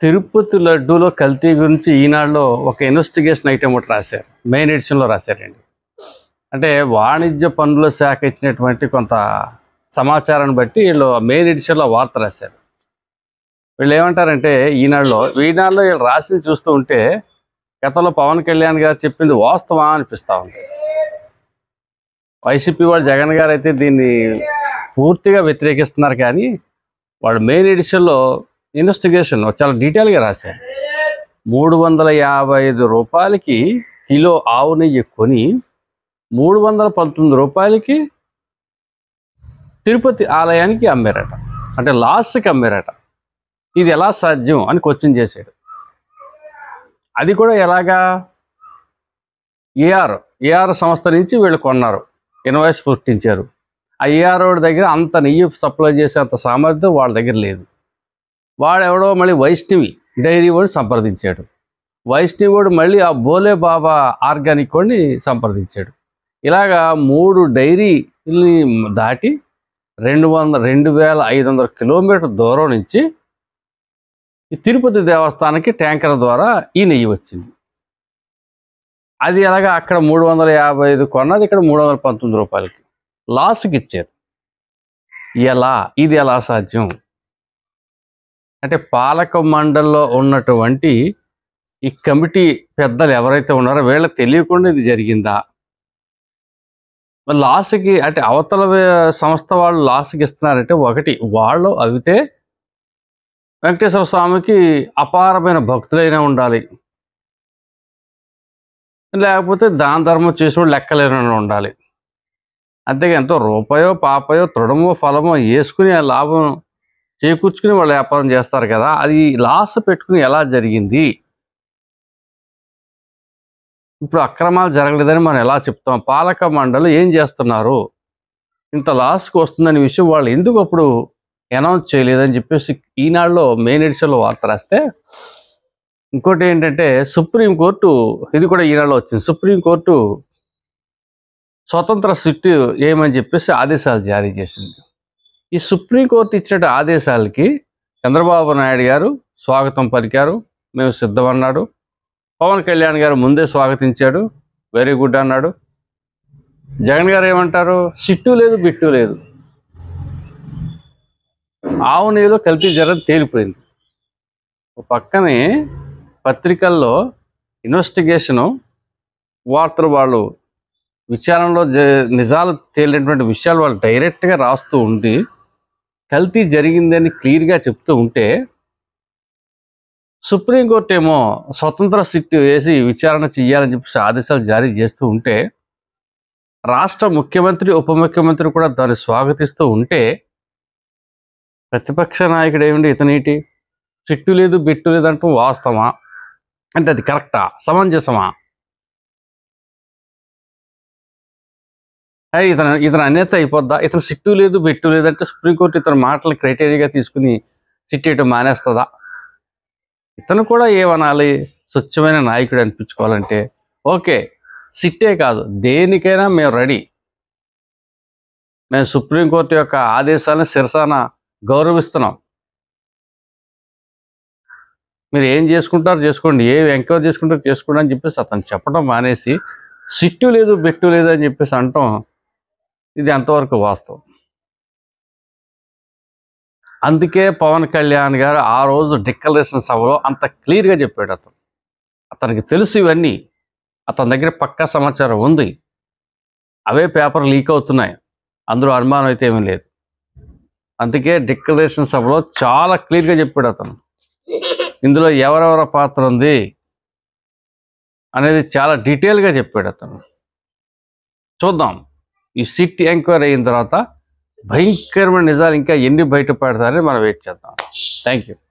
తిరుపతి లడ్డూలో కల్తీ గురించి ఈనాడులో ఒక ఇన్వెస్టిగేషన్ ఐటమ్ ఒకటి రాశారు. మెయిన్ ఎడిషన్లో రాశారండి. అంటే వాణిజ్య పన్నుల శాఖ ఇచ్చినటువంటి కొంత సమాచారాన్ని బట్టి వీళ్ళు మెయిన్ ఎడిషన్లో వార్త రాశారు. వీళ్ళు ఏమంటారంటే ఈనాడులో వీళ్ళు రాసింది చూస్తూ ఉంటే గతంలో పవన్ కళ్యాణ్ గారు చెప్పింది వాస్తవా అనిపిస్తూ ఉంది. వైసీపీ వాళ్ళు జగన్ గారు అయితే దీన్ని పూర్తిగా వ్యతిరేకిస్తున్నారు, కానీ వాళ్ళు మెయిన్ ఎడిషన్లో ఇన్వెస్టిగేషన్ చాలా డీటెయిల్గా రాశారు. 355 రూపాయలకి కిలో ఆవు నెయ్యి కొని 319 రూపాయలకి తిరుపతి ఆలయానికి అమ్మారట. అంటే లాస్ట్కి అమ్మారట. ఇది ఎలా సాధ్యం అని క్వశ్చన్ చేశాడు. అది కూడా ఎలాగా? ఏఆర్ సంస్థ నుంచి వీళ్ళు కొన్నారు, ఇన్వాయిస్ పుట్టించారు. ఆ ఏఆర్ దగ్గర అంత నెయ్యి సప్లై చేసే అంత సామర్థ్యం వాళ్ళ దగ్గర లేదు. వాడెవడో మళ్ళీ వైష్ణవి డైరీ వాడు సంప్రదించాడు. వైష్ణవి వాడు మళ్ళీ ఆ బోలే బాబా ఆర్గానిక్ వాడిని సంప్రదించాడు. ఇలాగా 3 డైరీని దాటి 2500 కిలోమీటర్ దూరం నుంచి ఈ తిరుపతి దేవస్థానానికి ట్యాంకర్ ద్వారా ఈ నెయ్యి వచ్చింది. అది ఎలాగా? అక్కడ 355 కొన్నది, ఇక్కడ 319 రూపాయలకి లాస్కి ఇచ్చారు. ఇది ఎలా సాధ్యం? అంటే పాలక మండలిలో ఉన్నటువంటి ఈ కమిటీ పెద్దలు ఎవరైతే ఉన్నారో వీళ్ళకి తెలియకుండా ఇది జరిగిందా? లాస్కి అంటే అవతల సంస్థ వాళ్ళు లాస్కి ఇస్తున్నారంటే, ఒకటి వాళ్ళు అవితే వెంకటేశ్వర స్వామికి అపారమైన భక్తులైనా ఉండాలి, లేకపోతే దాన ధర్మం చేసిన లెక్కలేని ఉండాలి. అంతేగా ఎంతో రూపాయో పాపయో తృణమో ఫలమో వేసుకుని ఆ లాభం చేకూర్చుకుని వాళ్ళు వ్యాపారం చేస్తారు కదా. అది లాస్ పెట్టుకుని ఎలా జరిగింది? ఇప్పుడు అక్రమాలు జరగలేదని మనం ఎలా చెప్తాం? పాలక మండలి ఏం చేస్తున్నారు? ఇంత లాస్కి వస్తుందనే విషయం వాళ్ళు ఎందుకు అప్పుడు అనౌన్స్ చేయలేదని చెప్పేసి ఈనాడులో మెయిన్ ఎడిషన్లో వార్త రాస్తే, ఇంకోటి ఏంటంటే సుప్రీంకోర్టు, ఇది కూడా ఈనాడులో వచ్చింది, సుప్రీంకోర్టు స్వతంత్ర సిట్ ఏమని చెప్పేసి ఆదేశాలు జారీ చేసింది. ఈ సుప్రీంకోర్టు ఇచ్చిన ఆదేశాలకి చంద్రబాబు నాయుడు గారు స్వాగతం పలికారు, మేము సిద్ధమన్నాడు. పవన్ కళ్యాణ్ గారు ముందే స్వాగతించాడు, వెరీ గుడ్ అన్నాడు. జగన్ గారు ఏమంటారు? సిట్టు లేదు, బిట్టు లేదు. ఆవు నెయ్యిలో కల్తీ జరగదు తేలిపోయింది. ఒక పక్కనే పత్రికల్లో ఇన్వెస్టిగేషను వార్తలు, వాళ్ళు విచారణలో నిజాలు తేలినటువంటి విషయాలు వాళ్ళు డైరెక్ట్గా రాస్తూ ఉండి కల్తీ జరిగిందని క్లియర్గా చెప్తూ ఉంటే, సుప్రీంకోర్టు ఏమో స్వతంత్ర సిట్ వేసి విచారణ చేయాలని చెప్పేసి ఆదేశాలు జారీ చేస్తూ ఉంటే, రాష్ట్ర ముఖ్యమంత్రి ఉప ముఖ్యమంత్రి కూడా దాన్ని స్వాగతిస్తూ ఉంటే, ప్రతిపక్ష నాయకుడు ఏమిటి ఇతనేటి సిట్టు లేదు బిట్టు లేదంటూ వాస్తవమా? అంటే అది కరెక్టా? సమంజసమా? ఇతను అన్యత అయిపోద్దా? ఇతను సిట్టు లేదు బెట్టు లేదంటే సుప్రీంకోర్టు ఇతను మాటలు క్రైటీరియాగా తీసుకుని సిట్ వేయటం మానేస్తుందా? ఇతను కూడా ఏమనాలి? స్వచ్ఛమైన నాయకుడు అనిపించుకోవాలంటే ఓకే, సిట్టే కాదు దేనికైనా మేము రెడీ. మేము సుప్రీంకోర్టు యొక్క ఆదేశాలను శిరసాన గౌరవిస్తున్నాం. మీరు ఏం చేసుకుంటారో చేసుకోండి, ఏం ఎంక్వైరీ చేసుకుంటారో చేసుకోండి అని చెప్పేసి అతను చెప్పడం మానేసి సిట్టు లేదు బెట్టు లేదు అని చెప్పేసి అంటాం, ఇది ఎంతవరకు వాస్తవం? అందుకే పవన్ కళ్యాణ్ గారు ఆ రోజు డిక్లరేషన్ సభలో అంత క్లియర్గా చెప్పాడు. అతనికి తెలుసు ఇవన్నీ, అతని దగ్గర పక్కా సమాచారం ఉంది, అవే పేపర్ లీక్ అవుతున్నాయి, అందులో అనుమానం అయితే ఏమీ లేదు. అందుకే డిక్లరేషన్ సభలో చాలా క్లియర్గా చెప్పాడు అతను. ఇందులో ఎవరెవరి పాత్ర ఉంది అనేది చాలా డీటెయిల్గా చెప్పాడు అతను. చూద్దాం, ఈ సిట్ ఎంక్వైరీ అయిన తర్వాత భయంకరమైన నిజాలు ఇంకా ఎన్ని బయటపడతారని మనం వెయిట్ చేద్దాం. Thank you.